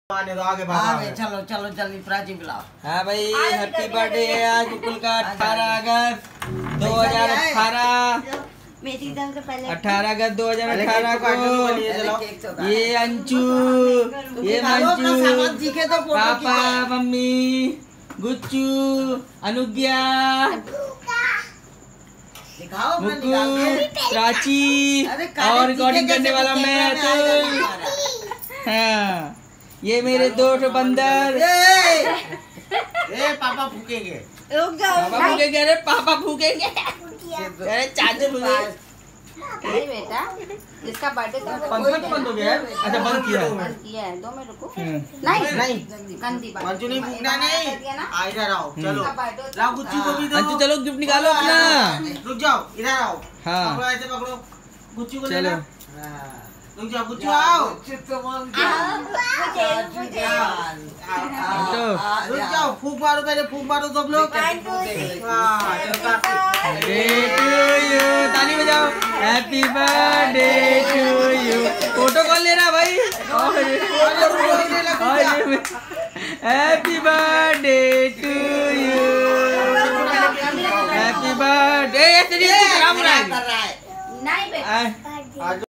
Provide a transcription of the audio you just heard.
आगे चलो चलो जल्दी प्राची बुलाओ। हाँ भाई, हैप्पी बर्थडे है आज मुकुल का 18 अगस्त 2018। मेरी तरफ से पहले 18 अगस्त 2018 को ये अंशु, ये मंशु, पापा, मम्मी, गुच्चू, अनुज्ञा, मुकुल, प्राची और रिकॉर्डिंग करने वाला मैं अतुल। हाँ, ये मेरे दो बंदर। पापा फूकेंगे। रुक जाओ, पापा फूकेंगे। अरे पापा फूकेंगे। अरे चाचू फूकेंगे। नहीं बेटा, जिसका बर्थडे था वो पंखा तो बंद हो गया है। अच्छा, बंद किया है। बंद किया है। 2 मिनट रुको। नहीं गंदी बात। मंचू नहीं फूकना नहीं। इधर आओ, चलो लाओ गुच्चू को भी दो। अंशु चलो गिफ्ट निकालो अपना। रुक जाओ, इधर आओ। हाँ, पकड़ो, ऐसे पकड़ो गुच्चू को। चलो रुक जाओ, गुच्चू आओ। रुक जाओ, फूक मारो, पहले फूक मारो सब लोग। ताली बजाओ। Happy birthday to you. Photo कौन ले रहा भाई? Happy birthday to you. Happy birthday. नहीं बेटा।